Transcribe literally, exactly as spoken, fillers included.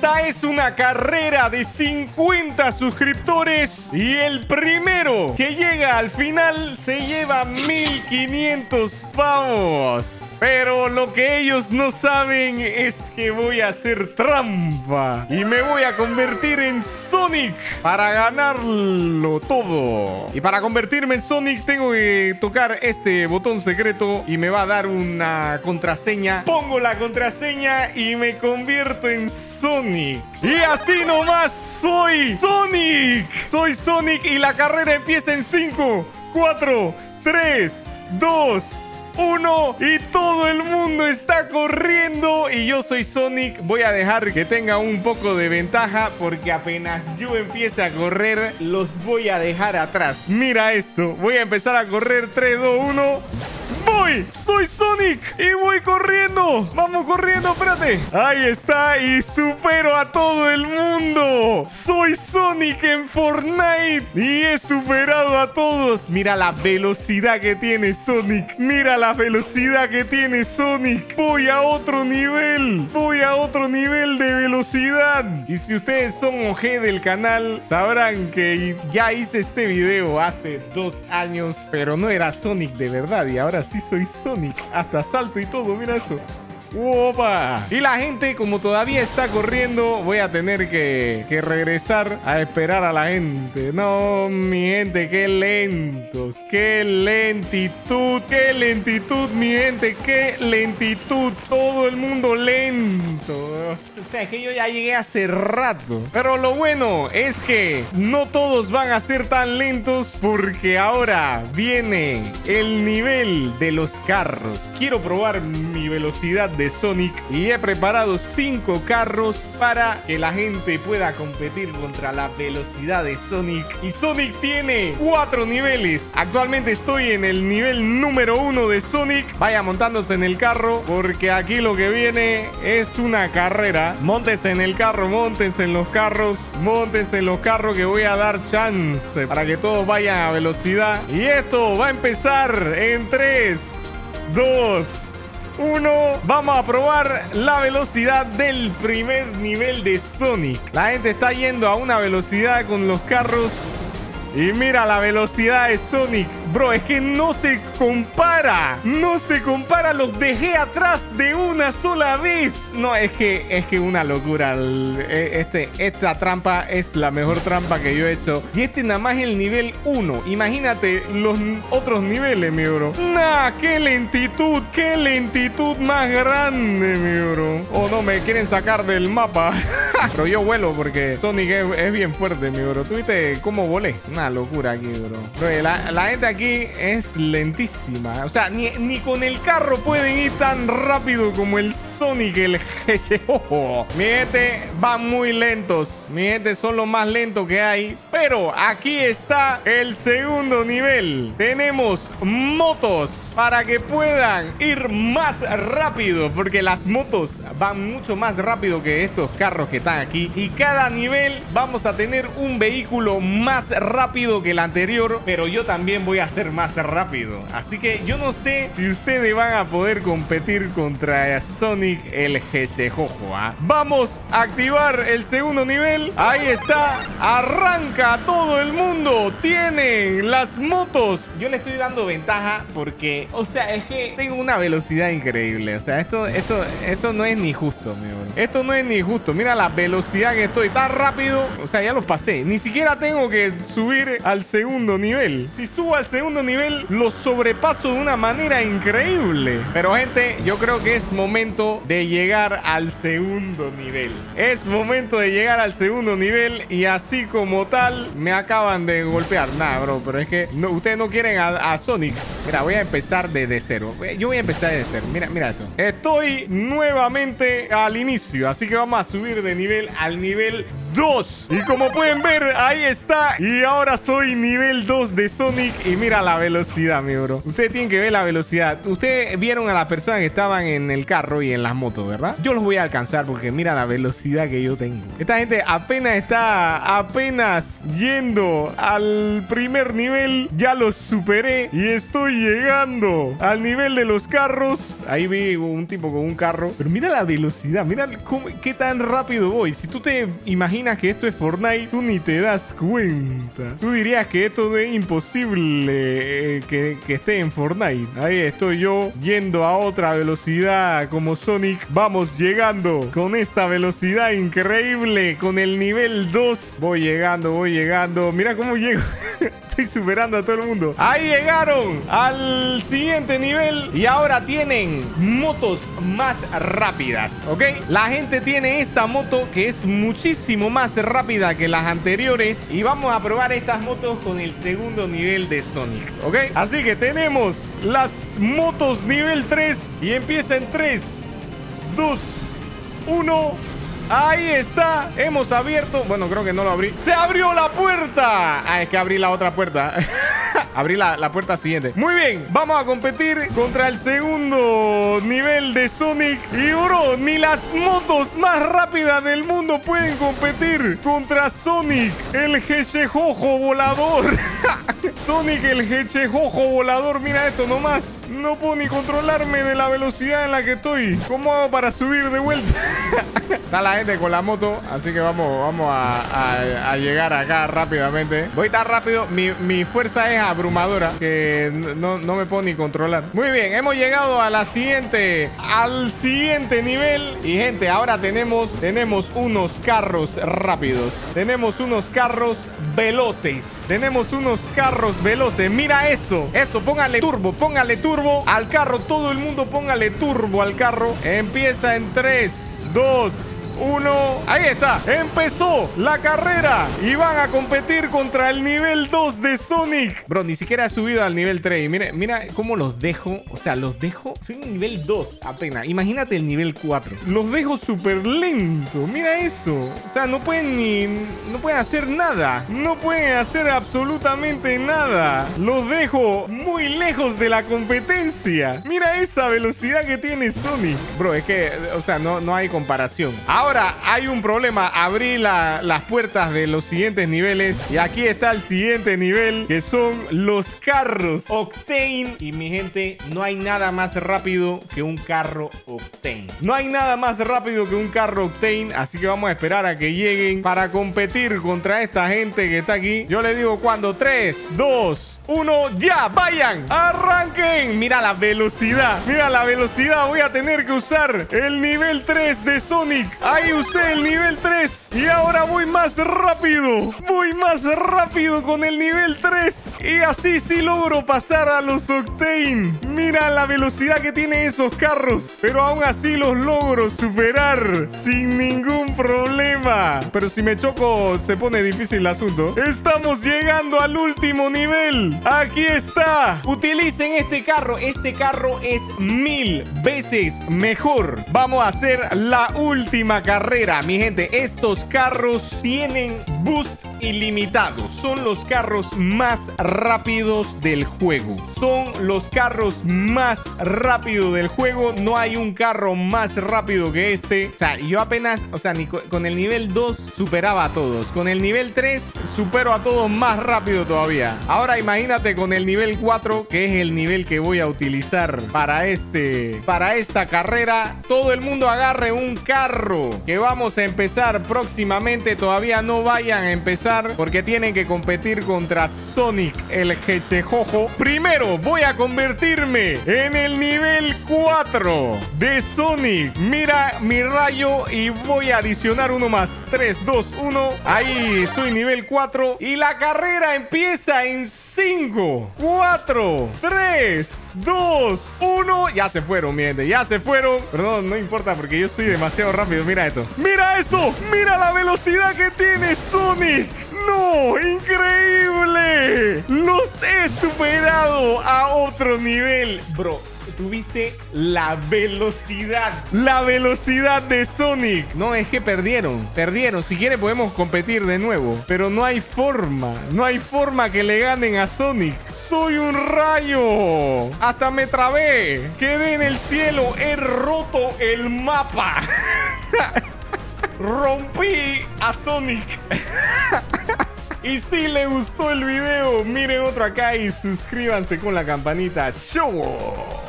esta es una carrera de cincuenta suscriptores y el primero que llega al final se lleva mil quinientos pavos. Pero lo que ellos no saben es que voy a hacer trampa y me voy a convertir en Sonic para ganarlo todo. Y para convertirme en Sonic tengo que tocar este botón secreto y me va a dar una contraseña. Pongo la contraseña y me convierto en Sonic. Y así nomás soy Sonic. Soy Sonic y la carrera empieza en cinco, cuatro, tres, dos, uno y todo el mundo está corriendo y yo soy Sonic. Voy a dejar que tenga un poco de ventaja porque apenas yo empiece a correr los voy a dejar atrás. Mira esto, voy a empezar a correr. Tres, dos, uno. ¡Voy! ¡Soy Sonic! ¡Y voy corriendo! ¡Vamos corriendo! ¡Espérate! Ahí está. Y supero a todo el mundo. ¡Soy Sonic en Fortnite! Y he superado a todos. Mira la velocidad que tiene Sonic. Mira la velocidad que tiene Sonic. Voy a otro nivel. Voy a otro nivel de velocidad. Y si ustedes son O G del canal, sabrán que ya hice este video hace dos años. Pero no era Sonic de verdad. Y ahora sí soy Sonic. Hasta salto y todo, mira eso. ¡Opa! Y la gente, como todavía está corriendo, voy a tener que, que regresar a esperar a la gente. No, mi gente, qué lentos. Qué lentitud. Qué lentitud, mi gente. Qué lentitud. Todo el mundo lento. O sea, es que yo ya llegué hace rato. Pero lo bueno es que no todos van a ser tan lentos porque ahora viene el nivel de los carros. Quiero probar mi velocidad de Sonic y he preparado cinco carros para que la gente pueda competir contra la velocidad de Sonic. Y Sonic tiene cuatro niveles. Actualmente estoy en el nivel número uno de Sonic. Vaya montándose en el carro porque aquí lo que viene es una carrera. Móntense en el carro, móntense en los carros, móntense en los carros que voy a dar chance para que todos vayan a velocidad. Y esto va a empezar en tres, dos, uno. Vamos a probar la velocidad del primer nivel de Sonic. La gente está yendo a una velocidad con los carros. Y mira la velocidad de Sonic. Bro, es que no se compara. No se compara. Los dejé atrás de una sola vez. No, es que es que una locura. Este, esta trampa es la mejor trampa que yo he hecho. Y este nada más es el nivel uno. Imagínate los otros niveles, mi bro. Nah, qué lentitud. Qué lentitud más grande, mi bro. Oh, no, me quieren sacar del mapa. Pero yo vuelo porque Sonic es, es bien fuerte, mi bro. ¿Tú viste cómo volé? Una locura aquí, bro. Bro, la, la gente aquí es lentísima. O sea, ni, ni con el carro pueden ir tan rápido como el Sonic, el G G. Oh, mi gente van muy lentos. Mi gente son los más lentos que hay. Pero aquí está el segundo nivel. Tenemos motos para que puedan ir más rápido. Porque las motos van mucho más rápido que estos carros que están aquí. Y cada nivel vamos a tener un vehículo más rápido que el anterior. Pero yo también voy a ser más rápido. Así que yo no sé si ustedes van a poder competir contra Sonic el Jejejojo, ¿ah? Vamos a activar el segundo nivel. Ahí está. Arranca todo el mundo. Tienen las motos. Yo le estoy dando ventaja porque, o sea, es que tengo una velocidad increíble. O sea, esto, esto, esto no es ni justo, mi bro. Esto no es ni justo. Mira la velocidad que estoy. Tan rápido. O sea, ya los pasé. Ni siquiera tengo que subir al segundo nivel. Si subo al segundo nivel, lo sobrepaso de una manera increíble. Pero, gente, yo creo que es momento de llegar al segundo nivel. Es momento de llegar al segundo nivel. Y así como tal, me acaban de golpear. Nada, bro, pero es que no, ustedes no quieren a, a Sonic. Mira, voy a empezar desde cero. Yo voy a empezar desde cero. Mira, mira esto. Estoy nuevamente al inicio. Así que vamos a subir de nivel al nivel dos. Y como pueden ver, ahí está. Y ahora soy nivel dos de Sonic. Y mira la velocidad, mi bro. Ustedes tienen que ver la velocidad. Ustedes vieron a las personas que estaban en el carro y en las motos, ¿verdad? Yo los voy a alcanzar porque mira la velocidad que yo tengo. Esta gente apenas está apenas yendo al primer nivel. Ya los superé y estoy llegando al nivel de los carros. Ahí vi un tipo con un carro. Pero mira la velocidad. Mira cómo, qué tan rápido voy. Si tú te imaginas que esto es Fortnite, tú ni te das cuenta. Tú dirías que esto es imposible eh, que, que esté en Fortnite. Ahí estoy yo yendo a otra velocidad como Sonic. Vamos llegando con esta velocidad increíble. Con el nivel dos. Voy llegando, voy llegando. Mira cómo llego. Estoy superando a todo el mundo. Ahí llegaron al siguiente nivel. Y ahora tienen motos más rápidas, ¿ok? La gente tiene esta moto que es muchísimo más rápida que las anteriores. Y vamos a probar estas motos con el segundo nivel de Sonic, ¿ok? Así que tenemos las motos nivel tres. Y empieza en tres, dos, uno... Ahí está, hemos abierto. Bueno, creo que no lo abrí. ¡Se abrió la puerta! Ah, es que abrí la otra puerta. Abrí la, la puerta siguiente. Muy bien, vamos a competir contra el segundo nivel de Sonic. Y bro, ni las motos más rápidas del mundo pueden competir contra Sonic, el jechejojo volador. Sonic, el jechejojo volador. Mira esto nomás. No puedo ni controlarme de la velocidad en la que estoy. ¿Cómo hago para subir de vuelta? Está la gente con la moto, así que vamos, vamos a, a, a llegar acá rápidamente. Voy tan rápido, mi, mi fuerza es abrumadora que no, no me puedo ni controlar. Muy bien, hemos llegado a la siguiente, al siguiente nivel. Y gente, ahora tenemos, tenemos unos carros rápidos. Tenemos unos carros veloces. Tenemos unos carros veloces. Mira eso, eso, póngale turbo, póngale turbo al carro. Todo el mundo póngale turbo al carro. Empieza en tres, dos, uno. Ahí está. Empezó la carrera. Y van a competir contra el nivel dos de Sonic. Bro, ni siquiera he subido al nivel tres. Y mira, mira cómo los dejo. O sea, los dejo. Soy un nivel dos apenas. Imagínate el nivel cuatro. Los dejo súper lento. Mira eso. O sea, no pueden ni... No pueden hacer nada. No pueden hacer absolutamente nada. Los dejo muy lejos de la competencia. Mira esa velocidad que tiene Sonic. Bro, es que... O sea, no, no hay comparación. Ahora Ahora hay un problema. Abrí la, las puertas de los siguientes niveles. Y aquí está el siguiente nivel, que son los carros Octane. Y mi gente, no hay nada más rápido que un carro Octane. No hay nada más rápido que un carro Octane. Así que vamos a esperar a que lleguen para competir contra esta gente que está aquí. Yo le digo cuando. tres, dos, uno, ya, vayan, arranquen. Mira la velocidad. Mira la velocidad. Voy a tener que usar el nivel tres de Sonic. Ahí usé el nivel tres. Y ahora voy más rápido. Voy más rápido con el nivel tres. Y así sí logro pasar a los Octane. Mira la velocidad que tienen esos carros. Pero aún así los logro superar sin ningún problema. Pero si me choco se pone difícil el asunto. Estamos llegando al último nivel. Aquí está. Utilicen este carro. Este carro es mil veces mejor. Vamos a hacer la última carrera, mi gente. Estos carros tienen boost ilimitado. Son los carros más rápidos del juego. Son los carros más rápidos del juego. No hay un carro más rápido que este. O sea, yo apenas, o sea, ni con el nivel dos superaba a todos. Con el nivel tres supero a todos más rápido todavía. Ahora imagínate con el nivel cuatro, que es el nivel que voy a utilizar para este, para esta carrera. Todo el mundo agarre un carro que vamos a empezar próximamente. Todavía no vayan a empezar porque tienen que competir contra Sonic, el jechejojo. Primero voy a convertirme en el nivel cuatro de Sonic. Mira mi rayo y voy a adicionar uno más. tres, dos, uno. Ahí soy nivel cuatro. Y la carrera empieza en cinco, cuatro, tres, dos, uno. Ya se fueron, mi gente. Ya se fueron. Pero no, no importa porque yo soy demasiado rápido. Mira esto. ¡Mira eso! ¡Mira la velocidad que tiene Sonic! ¡No! ¡Increíble! ¡Los he superado a otro nivel! Bro, tuviste la velocidad. La velocidad de Sonic. No, es que perdieron. Perdieron. Si quiere podemos competir de nuevo. Pero no hay forma. No hay forma que le ganen a Sonic. ¡Soy un rayo! Hasta me trabé. Quedé en el cielo. He roto el mapa. Rompí a Sonic. Y si les gustó el video, miren otro acá y suscríbanse con la campanita. ¡Show!